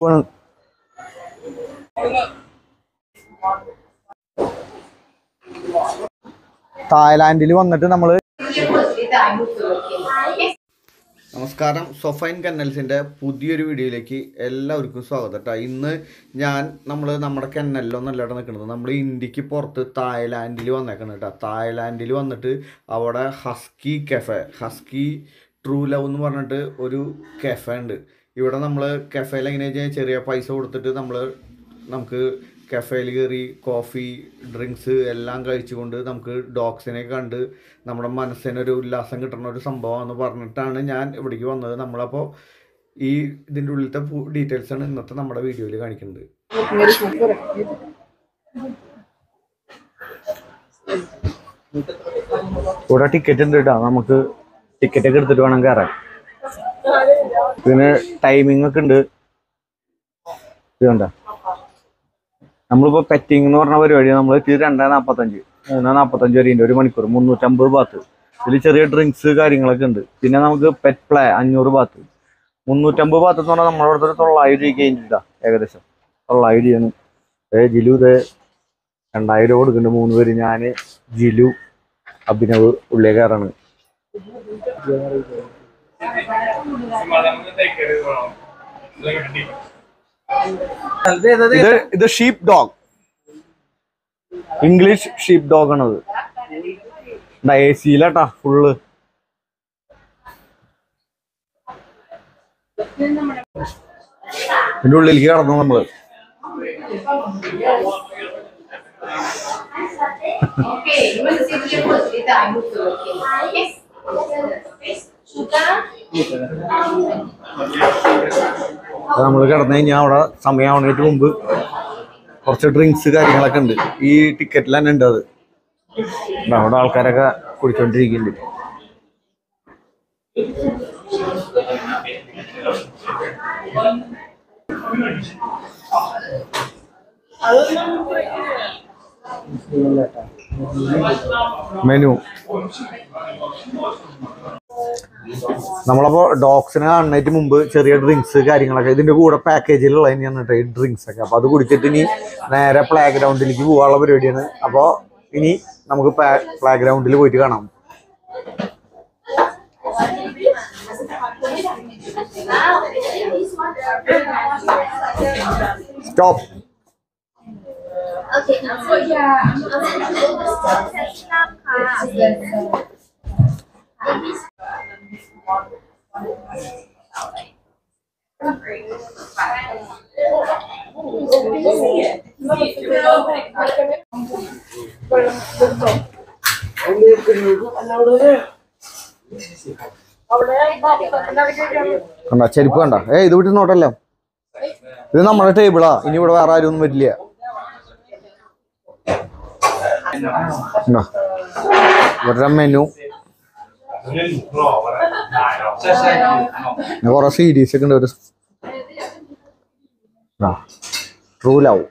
തായ്ലാൻഡിൽ വന്നിട്ട് നമ്മള് നമസ്കാരം, സൊഫൈൻ കെന്നൽസിൻ്റെ പുതിയൊരു വീഡിയോയിലേക്ക് എല്ലാവർക്കും സ്വാഗതം കേട്ടോ. ഇന്ന് നമ്മുടെ കെന്നലിലൊന്നല്ല നിൽക്കുന്നത്, നമ്മൾ ഇന്ത്യക്ക് പുറത്ത് തായ്ലാൻഡിൽ വന്നേക്കണം കേട്ടോ. തായ്ലാൻഡിൽ വന്നിട്ട് അവിടെ ഹസ്കി ട്രൂ ലവ് എന്ന് പറഞ്ഞിട്ട് ഒരു കഫേ ഉണ്ട്. ഇവിടെ നമ്മൾ കഫേയിൽ എങ്ങനെയാണെന്ന് വെച്ചാൽ ചെറിയ പൈസ കൊടുത്തിട്ട് നമുക്ക് കഫേയിൽ കയറി കോഫി ഡ്രിങ്ക്സ് എല്ലാം കഴിച്ചുകൊണ്ട് നമുക്ക് ഡോഗ്സിനെ കണ്ട് നമ്മുടെ മനസ്സിനൊരു ഉല്ലാസം കിട്ടുന്ന ഒരു സംഭവമാണെന്ന് പറഞ്ഞിട്ടാണ് ഞാൻ ഇവിടേക്ക് വന്നത്. നമ്മളപ്പോൾ ഇതിൻ്റെ ഉള്ളിലത്തെ ഡീറ്റെയിൽസാണ് ഇന്നത്തെ നമ്മുടെ വീഡിയോയിൽ കാണിക്കുന്നത്. ഇവിടെ ടിക്കറ്റ് ഉണ്ട് കേട്ടോ, നമുക്ക് ടിക്കറ്റൊക്കെ എടുത്തിട്ട് വേണം കയറാൻ. ഇതിന് ടൈമിംഗ് ഒക്കെ ഉണ്ട്. ഇതുണ്ട, നമ്മളിപ്പോൾ പെറ്റിംഗ് എന്ന് പറഞ്ഞ പരിപാടി നമ്മൾ 2:45 3:45 വരെ ഉണ്ട്, 1 മണിക്കൂർ 350 ബാത്ത്. ഇതിൽ ചെറിയ ഡ്രിങ്ക്സ് കാര്യങ്ങളൊക്കെ ഉണ്ട്. പിന്നെ നമുക്ക് പെറ്റ് പ്ലേ 500 ബാത്ത്. 350 ബാത്ത് എന്ന് പറഞ്ഞാൽ നമ്മുടെ അടുത്തൊരു 900 രൂപ കഴിഞ്ഞിട്ടാ, ഏകദേശം 900 രൂപയാണ്. ജിലു 2000 രൂപ കൊടുക്കുന്നുണ്ട് 3 പേര്. ഞാൻ, ജിലു, അഭിനവ് ഉള്ളിയേക്കാറാണ്. ഇത് sheep dog, English sheep dog ആണത്. AC-ലാട്ടാ ഫുള്ള്. ഇതിന്റെ ഉള്ളിലേക്ക് കടന്നു നമ്മള്. നമ്മൾ കിടന്നു കഴിഞ്ഞാൽ അവിടെ സമയമാവുന്നതിന് മുമ്പ് കുറച്ച് ഡ്രിങ്ക്സ് കാര്യങ്ങളൊക്കെ ഉണ്ട്. ഈ ടിക്കറ്റിൽ തന്നെ ഉണ്ട്. അത് അവിടെ ആൾക്കാരൊക്കെ കുടിച്ചോണ്ടിരിക്കുന്നുണ്ട്. മെനു നമ്മളപ്പോൾ ഡോഗ്സിനെ കാണുന്നതിന് മുമ്പ് ചെറിയ ഡ്രിങ്ക്സ് കാര്യങ്ങളൊക്കെ ഇതിൻ്റെ കൂടെ പാക്കേജിലുള്ള തന്നെയാണ് കേട്ടോ ഈ ഡ്രിങ്ക്സ് ഒക്കെ. അപ്പോൾ അത് കുടിച്ചിട്ട് ഇനി നേരെ പ്ലേ ഗ്രൗണ്ടിലേക്ക് പോകാനുള്ള പരിപാടിയാണ്. അപ്പോൾ ഇനി നമുക്ക് പ്ലേ ഗ്രൗണ്ടിൽ പോയിട്ട് കാണാം. സ്റ്റോപ്പ്. കണ്ട ചെരുപ്പ് കണ്ട, ഇത് വിട്ട് നോട്ടല്ലോ. ഇത് നമ്മുടെ ടേബിളാ, ഇനി ഇവിടെ വേറെ ആരും ഒന്നും വരില്ല. ഇവരുടെ മെനു കുറെ സീരീസ് ഒക്കെ ഉണ്ട്. ഒരു ട്രൂ ലവ്,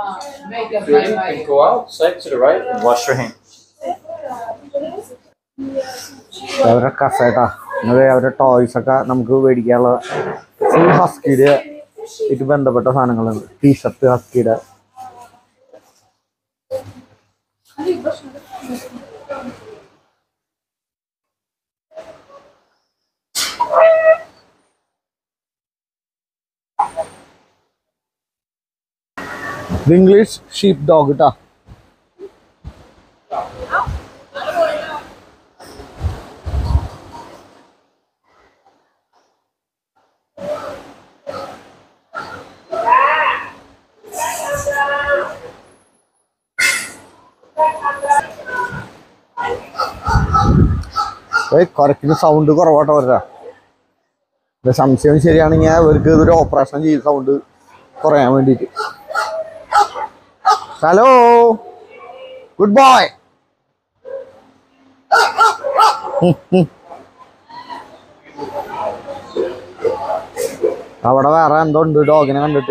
അവരുടെ കഫേട്ടാ. അവരുടെ ടോയ്സ് ഒക്കെ നമുക്ക് മേടിക്കാനുള്ള ഫുൾ ഹസ്കിയുടെ ഇത് ബന്ധപ്പെട്ട സാധനങ്ങളുണ്ട്. ടീഷർട്ട് ഹസ്കിയുടെ. ഇംഗ്ലീഷ് ഷീപ്പ് ഡോഗ് കേട്ടാ. കുറയ്ക്കുന്ന സൗണ്ട് കുറവാട്ടോ വരാ. സംശയം ശരിയാണെങ്കിൽ അവർക്ക് ഇതൊരു ഓപ്പറേഷൻ ചെയ്ത് സൗണ്ട് കുറയാൻ വേണ്ടിയിട്ട്. Hello, good boy. അവിടെ വേറെ എന്തോ ഉണ്ട് ഡോഗിനെ കണ്ടിട്ട്.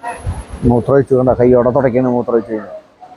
മൂത്രമൊഴിച്ചു കണ്ട കൈയോടെ തുടയ്ക്കാണ് മൂത്രമൊഴിച്ചു കഴിഞ്ഞാൽ.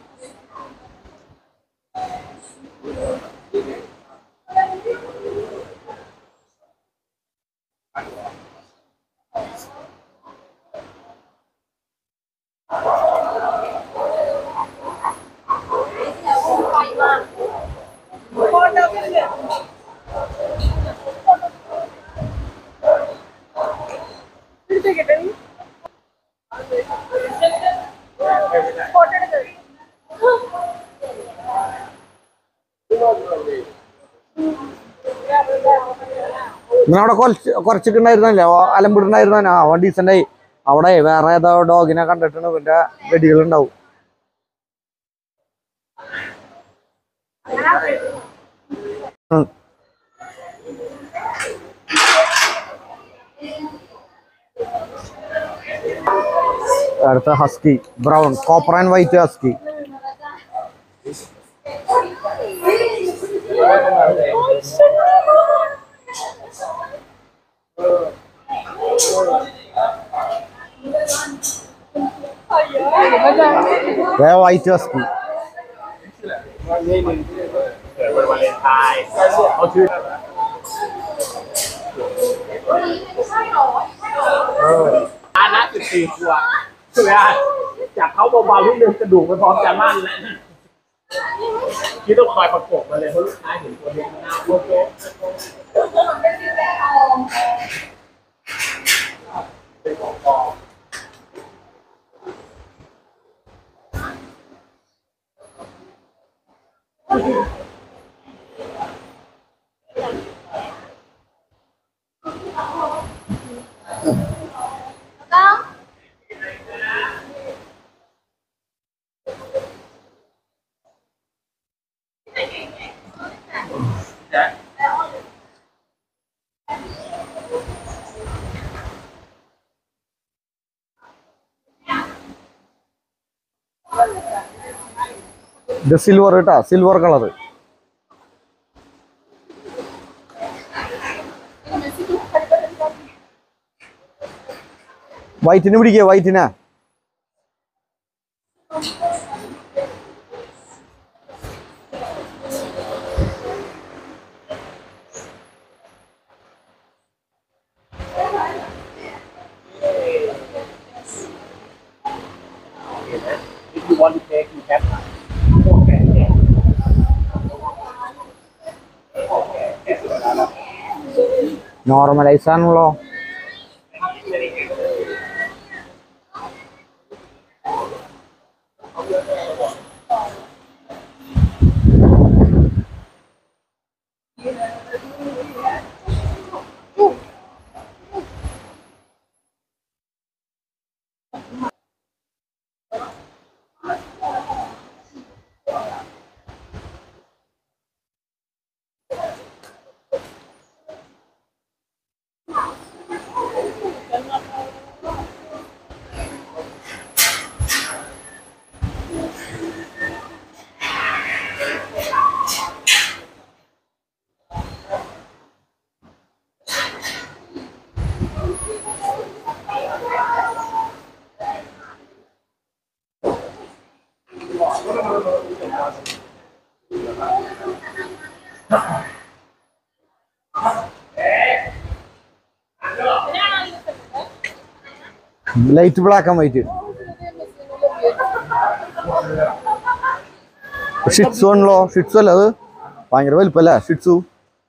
ഇങ്ങനെ അവിടെ കുറച്ചിട്ടുണ്ടായിരുന്നല്ലേ അലമ്പിട്ടുണ്ടായിരുന്ന അവൻ ഡീസൻ്റായി. അവിടെ വേറെ ഏതോ ഡോഗിനെ കണ്ടിട്ടാണ് ഇവന്റെ വെടികളുണ്ടാവും. അടുത്ത husky brown copper and white husky. White husky. น่าจะ4 ขวบใช่ไหมจากเขาเบาๆนิดนึงกระดูกมันพร้อมจะมั่นแล้วที่ต้องคอยประกบมาเลยเพราะลูกค้าเห็นตัวนี้หน้าโป๊ะเป็นของกอง ഇത് സിൽവർ കേട്ടാ, സിൽവർ കളർ. വൈറ്റിന് പിടിക്കുക, വൈറ്റിനാ. നോർമലൈസ് ആണല്ലോ. Light black and white shih tzu ആണല്ലോ. ഷിറ്റ്സു അല്ല, അത് ഭയങ്കര വലിപ്പല്ലേ ഷിറ്റ്സു.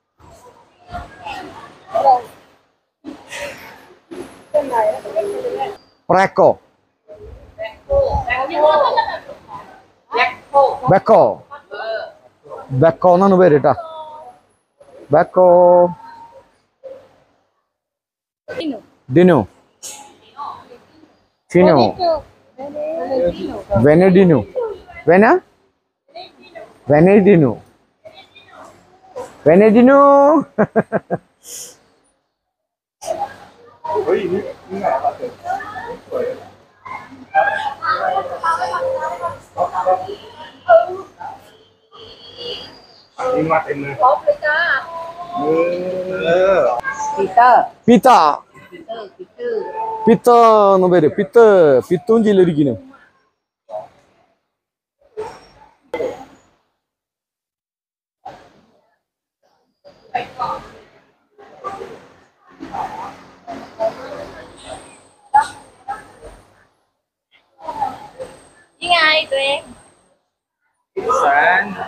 പ്രാക്കോ ബെക്കോ ബെക്കോ എന്നാണ് പേര് കേട്ടാ. ബെക്കോ ഡിനു ചിനു വെനഡിനു വെനഡിനു വെനഡിനു. പീത്ത പിത്ത എന്ന് പേര് പിത്തും ജില്ലൊരിക്കലും. Với ai tụi em? Sáng.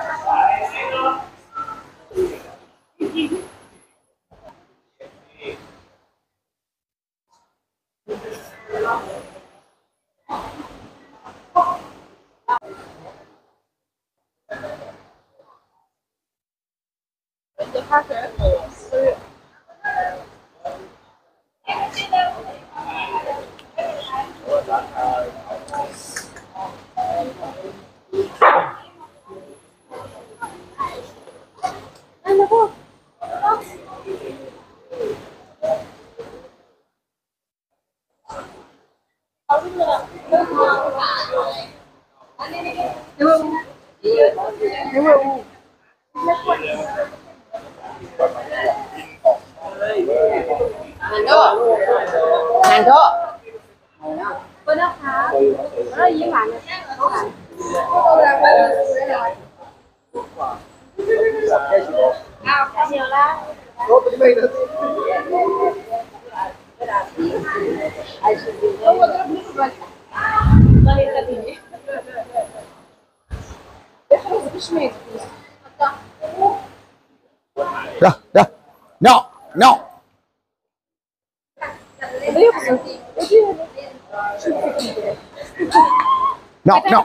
Hàng đó. Bên đó hả? Đó với bạn. Cả nhiều la. No, no. No, no.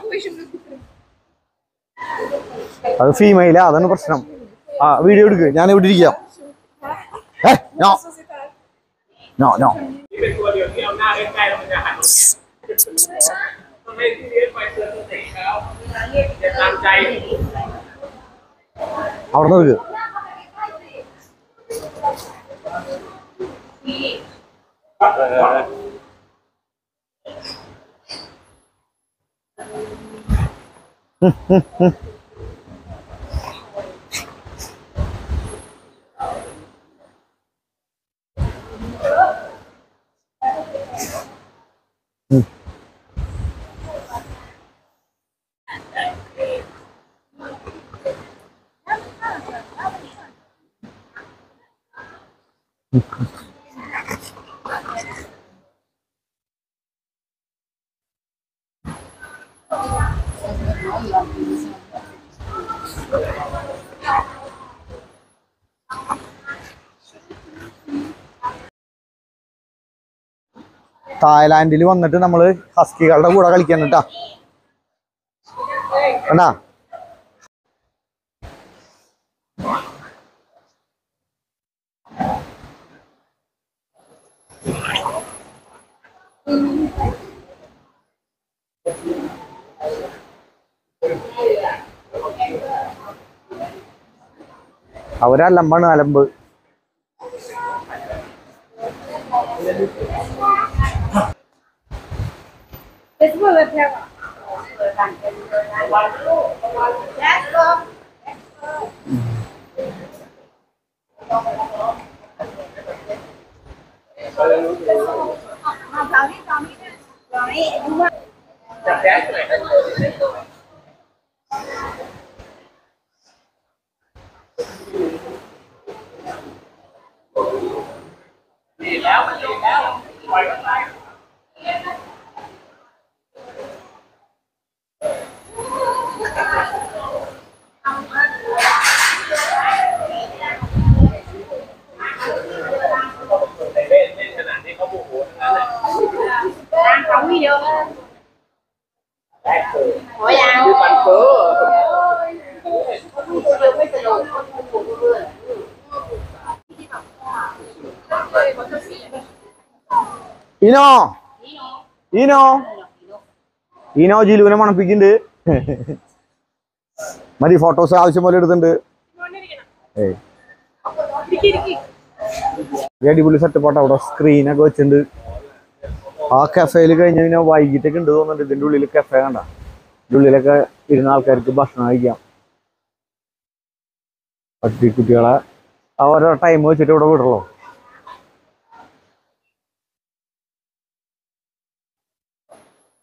അത് ഫീമെയിലാ, അതാണ് പ്രശ്നം. ആ വീഡിയോ എടുക്ക്, ഞാൻ ഇവിടെ ഇരിക്കാം. No no no. นี่เป็นตัวเดียวที่เอาหน้าใกล้ๆแล้วมันจะหันตรงนี้ต้องให้ที่เลี้ยงไปเตือนสติแล้วอย่าตามใจ അവിടെ നിന്ന് എടുക്ക്. തായ്ലാൻഡിൽ വന്നിട്ട് നമ്മള് ഹസ്കികളുടെ കൂടെ കളിക്കാൻ കേട്ടാ. കണ്ടാ അവരലമ്പാണ്, അലമ്പ്. ഈനോ ഈനോ ഈനോ ജിലുവിനെ മണപ്പിക്കുന്നുണ്ട്. മതി, ഫോട്ടോസ് ആവശ്യം പോലെ എടുത്തിട്ടുണ്ട്. അടിപൊളി സെറ്റപ്പാട്ടോ. അവിടെ സ്ക്രീനൊക്കെ വെച്ചിട്ടുണ്ട്. ആ കഫേയിൽ കഴിഞ്ഞ് കഴിഞ്ഞാൽ വൈകിട്ടൊക്കെ ഉണ്ട് തോന്നുന്നുണ്ട്. ഇതിൻ്റെ ഉള്ളിൽ കഫേ കണ്ട, ഇതിൻ്റെ ഉള്ളിലൊക്കെ ഇരുന്ന ആൾക്കാർക്ക് ഭക്ഷണം കഴിക്കാം. കുട്ടികളെ ഓരോ ടൈം വെച്ചിട്ട് ഇവിടെ വിടുള്ളൂ.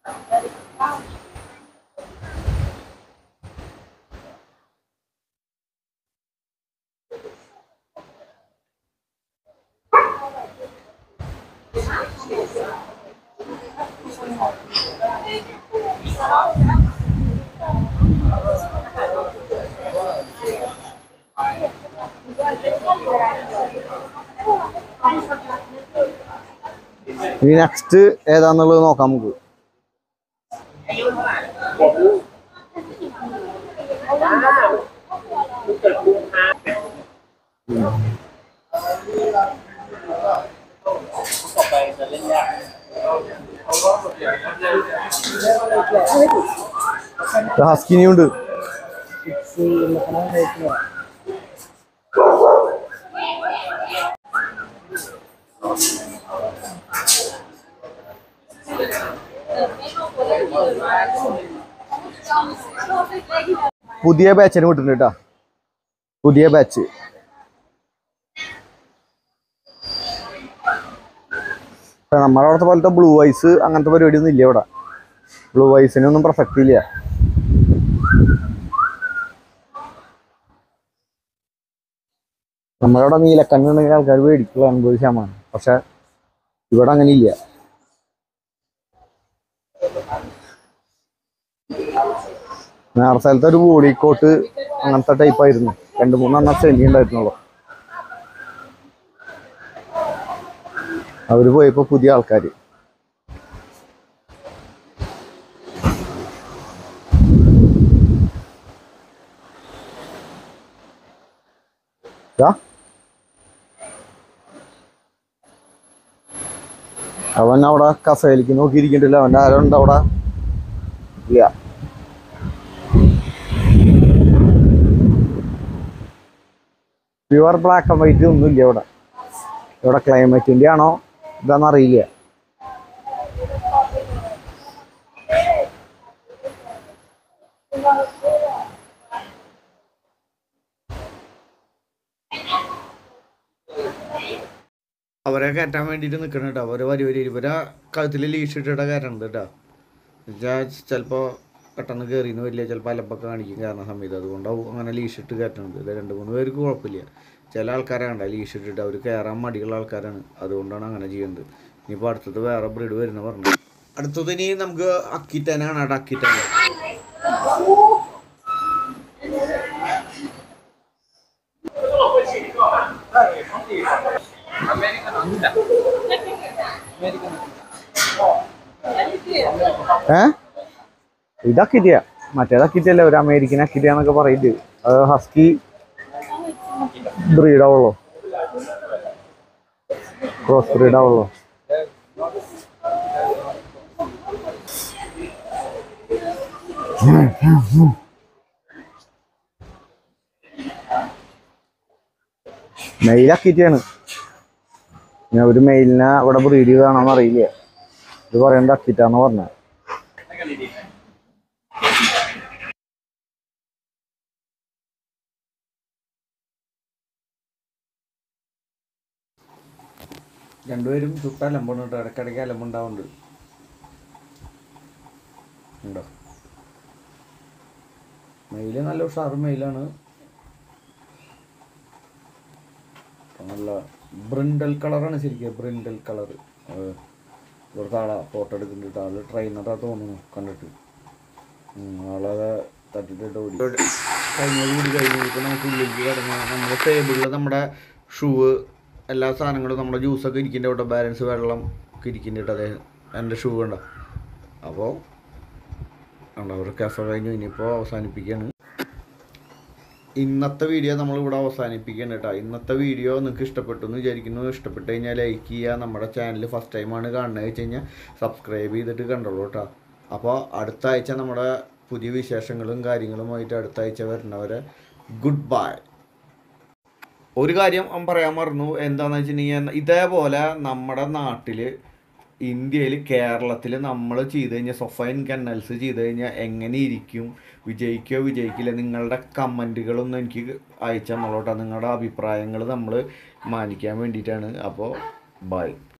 ഇനി നെക്സ്റ്റ് ഏതാന്നുള്ളത് നോക്കാം നമുക്ക്. ഹസ്കിനിയുണ്ട്. പുതിയ ബാച്ചിന് വിട്ടിട്ടുണ്ട് കേട്ടോ, പുതിയ ബാച്ച്. നമ്മുടെ അവിടുത്തെ പോലത്തെ ബ്ലൂ ഐസ് അങ്ങനത്തെ പരിപാടിയൊന്നും ഇല്ല ഇവിടെ. ബ്ലൂ ഐസിനൊന്നും പ്രസക്തി ഇല്ല. നമ്മളവിടെ നീലക്കണ്ണുണ്ടെങ്കിൽ ആൾക്കാർ മേടിക്കുള്ള 80%. പക്ഷെ ഇവിടെ അങ്ങനെ ഇല്ല. നേരെ സ്ഥലത്ത് ഒരു ബോഡിക്കോട്ട് അങ്ങനത്തെ ടൈപ്പായിരുന്നു. 2-3 സെമി ഉണ്ടായിരുന്നുള്ളൂ. അവര് പോയപ്പോ പുതിയ ആൾക്കാര്. അവൻ അവിടെ കഫേലേക്ക് നോക്കിയിരിക്കണ്ടല്ലോ. അവൻ്റെ ആരോ ഉണ്ട് അവിടെ? ഇല്ല. പ്യുവർ ബ്ലാക്ക് ആൻഡ് വൈറ്റ് ഒന്നുമില്ല ഇവിടെ. ഇവിടെ ക്ലൈമറ്റിൻ്റെ ആണോ ഇതാണെന്നറിയില്ല. അവരെ കയറ്റാൻ വേണ്ടിയിട്ട് നിൽക്കണം കേട്ടോ. അവരെ വരി ഇവരെ കഴുത്തിൽ ലീഷ് ഇട്ടിട്ട് കയറ്റണത് കേട്ടോ. ചിലപ്പോൾ പെട്ടെന്ന് കയറിയെന്ന് വരില്ല, ചിലപ്പോൾ അലപ്പൊക്കെ കാണിക്കും കയറുന്ന സമയത്ത്. അതുകൊണ്ടാവും അങ്ങനെ ലീഷ് ഇട്ട് കയറ്റണത്. ഇത് 2-3 പേർക്ക് കുഴപ്പമില്ല. ചില ആൾക്കാരാണ് ലീഷ് ഇട്ടിട്ട് അവർ കയറാൻ മടിയുള്ള ആൾക്കാരാണ്. അതുകൊണ്ടാണ് അങ്ങനെ ചെയ്യുന്നത്. ഇനിയിപ്പോൾ അടുത്തത് വേറെ ബ്രീഡ് വരുന്ന പറഞ്ഞു. അടുത്തത് ഇനി നമുക്ക് അക്കിറ്റാനാണ് കേട്ടോ. അക്കിറ്റാന ഇതക്കിറ്റിയ, മറ്റേതക്കിറ്റല്ലേ ഒരു അമേരിക്കൻ അക്കിറ്റിയ എന്നൊക്കെ പറയുന്നത്. അത് ഹസ്കി ബ്രീഡാവുള്ളൂ, ക്രോസ് ബ്രീഡാവുള്ളൂ. മെയിലക്കിറ്റിയാണ്. ഞാൻ ഒരു മെയിലിനെ ഇവിടെ ബ്രീഡ് ചെയ്താണോന്ന് അറിയില്ല. ഇത് പറയേണ്ട അക്കിറ്റാന്ന് പറഞ്ഞ. രണ്ടുപേരും ചുട്ട അലമ്പാണ് കേട്ടോ. ഇടയ്ക്കിടയ്ക്ക് അലമ്പുണ്ടാവുന്നുണ്ട് ഉണ്ടോ. മെയില് നല്ല ഉഷാറ് മെയിലാണ്. നല്ല ബ്രിൻഡൽ കളറാണ് ശരിക്കും. Brindle colour. ഇവിടുത്തെ ആളാ ഫോട്ടോ എടുക്കുന്നുണ്ട്. ആള് ട്രെയിനറാ തോന്നുന്നു കണ്ടിട്ട്. ആളെ തട്ടിട്ടിട്ട് ഓടി കൂടി കഴിഞ്ഞു. ഇപ്പോൾ നമുക്ക് ഉള്ളിലേക്ക് കിടന്ന് നമ്മുടെ ടേബിളിൽ നമ്മുടെ ഷൂ എല്ലാ സാധനങ്ങളും നമ്മുടെ ജ്യൂസൊക്കെ ഇരിക്കുന്നുണ്ട്. അവിടെ ബാലൻസ് വെള്ളം ഒക്കെ ഇരിക്കുന്നുണ്ട്. അദ്ദേഹം എൻ്റെ ഷൂ ഉണ്ടോ. അപ്പോൾ ഉണ്ടോ ഒരു കഫേ കഴിഞ്ഞു. ഇനിയിപ്പോൾ അവസാനിപ്പിക്കുകയാണ്. ഇന്നത്തെ വീഡിയോ നമ്മളിവിടെ അവസാനിപ്പിക്കുകയാണ് കേട്ടോ. ഇന്നത്തെ വീഡിയോ നിങ്ങൾക്ക് ഇഷ്ടപ്പെട്ടു എന്ന് വിചാരിക്കുന്നു. ഇഷ്ടപ്പെട്ട് കഴിഞ്ഞാൽ ലൈക്ക് ചെയ്യുക. നമ്മുടെ ചാനൽ ഫസ്റ്റ് ടൈമാണ് കാണുന്നത് വെച്ച് കഴിഞ്ഞാൽ സബ്സ്ക്രൈബ് ചെയ്തിട്ട് കണ്ടോളൂ കേട്ടോ. അപ്പോൾ അടുത്ത ആഴ്ച നമ്മുടെ പുതിയ വിശേഷങ്ങളും കാര്യങ്ങളുമായിട്ട് അടുത്ത ആഴ്ച വരുന്നവരെ ഗുഡ് ബൈ. ഒരു കാര്യം പറയാൻ മറന്നു. എന്താണെന്ന് വെച്ചിട്ടുണ്ടെങ്കിൽ ഇതേപോലെ നമ്മുടെ നാട്ടിൽ ഇന്ത്യയിൽ കേരളത്തിൽ നമ്മൾ ചെയ്ത് കഴിഞ്ഞാൽ സൊഫൈൻ കന്നൽസ് ചെയ്ത് കഴിഞ്ഞാൽ എങ്ങനെ ഇരിക്കും, വിജയിക്കുകയോ വിജയിക്കില്ല, നിങ്ങളുടെ കമൻറ്റുകളൊന്നും എനിക്ക് അയച്ചാൽ നമ്മളോട്ടോ. നിങ്ങളുടെ അഭിപ്രായങ്ങൾ നമ്മൾ മാനിക്കാൻ വേണ്ടിയിട്ടാണ്. അപ്പോൾ ബൈ.